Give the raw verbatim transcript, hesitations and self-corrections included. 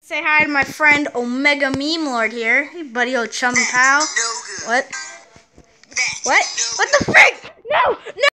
Say hi to my friend Omega Meme Lord here. Hey, buddy, old chum pal. What? What? What the frick? No! No!